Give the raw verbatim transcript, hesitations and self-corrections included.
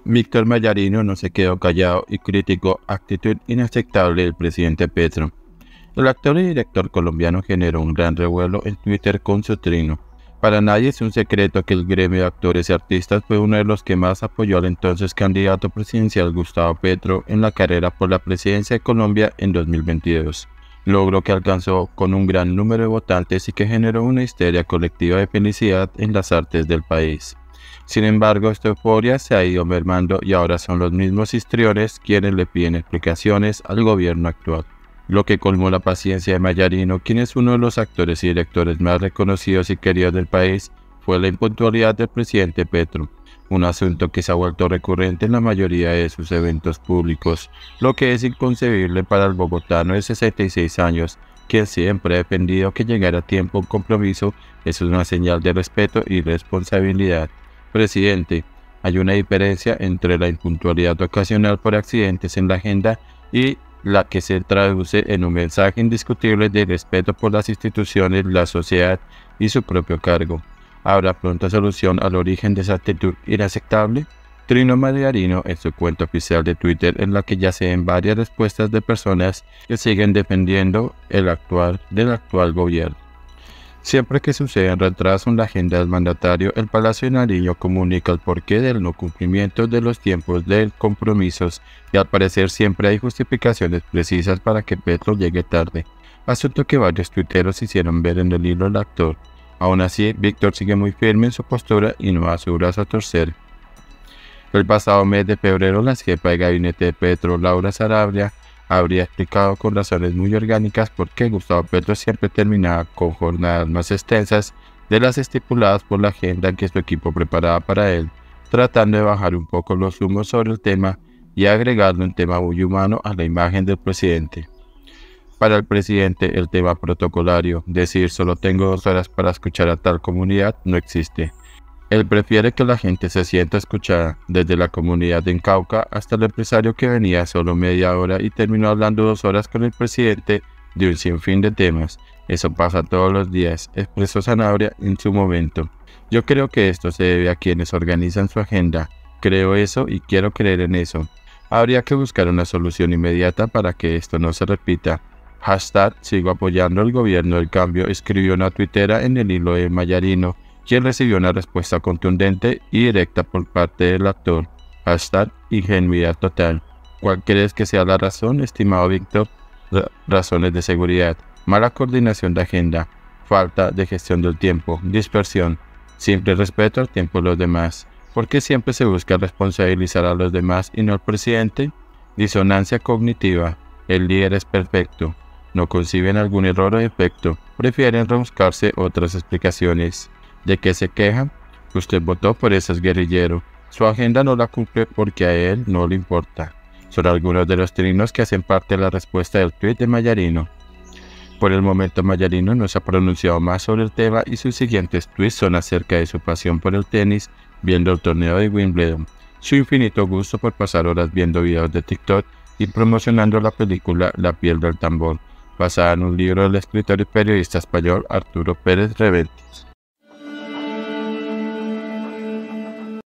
Víctor Mayarino no se quedó callado y criticó actitud inaceptable del presidente Petro. El actor y director colombiano generó un gran revuelo en Twitter con su trino. Para nadie es un secreto que el gremio de actores y artistas fue uno de los que más apoyó al entonces candidato presidencial Gustavo Petro en la carrera por la presidencia de Colombia en dos mil veintidós. Logro que alcanzó con un gran número de votantes y que generó una histeria colectiva de felicidad en las artes del país. Sin embargo, esta euforia se ha ido mermando y ahora son los mismos histriones quienes le piden explicaciones al gobierno actual. Lo que colmó la paciencia de Mayarino, quien es uno de los actores y directores más reconocidos y queridos del país, fue la impuntualidad del presidente Petro, un asunto que se ha vuelto recurrente en la mayoría de sus eventos públicos, lo que es inconcebible para el bogotano de sesenta y seis años, quien siempre ha defendido que llegar a tiempo a un compromiso es una señal de respeto y responsabilidad. Presidente, hay una diferencia entre la impuntualidad ocasional por accidentes en la agenda y la que se traduce en un mensaje indiscutible de respeto por las instituciones, la sociedad y su propio cargo. ¿Habrá pronta solución al origen de esa actitud inaceptable? Trino Mayarino en su cuenta oficial de Twitter, en la que ya se ven varias respuestas de personas que siguen defendiendo el actual del actual gobierno. Siempre que sucede un retraso en la agenda del mandatario, el Palacio de Nariño comunica el porqué del no cumplimiento de los tiempos de compromisos y al parecer siempre hay justificaciones precisas para que Petro llegue tarde, asunto que varios tuiteros hicieron ver en el hilo del actor. Aún así, Víctor sigue muy firme en su postura y no da su brazo a torcer. El pasado mes de febrero, la jefa de gabinete de Petro, Laura Sarabia, habría explicado con razones muy orgánicas por qué Gustavo Petro siempre terminaba con jornadas más extensas de las estipuladas por la agenda que su equipo preparaba para él, tratando de bajar un poco los humos sobre el tema y agregarle un tema muy humano a la imagen del presidente. Para el presidente, el tema protocolario, decir solo tengo dos horas para escuchar a tal comunidad, no existe. Él prefiere que la gente se sienta escuchada, desde la comunidad de Cauca hasta el empresario que venía solo media hora y terminó hablando dos horas con el presidente de un sinfín de temas. Eso pasa todos los días, expresó Sanabria en su momento. Yo creo que esto se debe a quienes organizan su agenda. Creo eso y quiero creer en eso. Habría que buscar una solución inmediata para que esto no se repita. Hashtag sigo apoyando al gobierno del cambio, escribió una tuitera en el hilo de Mayarino, quien recibió una respuesta contundente y directa por parte del actor. Hashtag ingenuidad total. ¿Cuál crees que sea la razón, estimado Víctor? Ra- razones de seguridad, mala coordinación de agenda, falta de gestión del tiempo, dispersión, simple respeto al tiempo de los demás. ¿Por qué siempre se busca responsabilizar a los demás y no al presidente? Disonancia cognitiva. El líder es perfecto. No conciben algún error o defecto. Prefieren rebuscarse otras explicaciones. ¿De qué se quejan? Usted votó por ese guerrillero. Su agenda no la cumple porque a él no le importa. Son algunos de los trinos que hacen parte de la respuesta del tuit de Mayarino. Por el momento Mayarino no se ha pronunciado más sobre el tema y sus siguientes tweets son acerca de su pasión por el tenis, viendo el torneo de Wimbledon, su infinito gusto por pasar horas viendo videos de TikTok y promocionando la película La piel del tambor, basada en un libro del escritor y periodista español Arturo Pérez Reverte.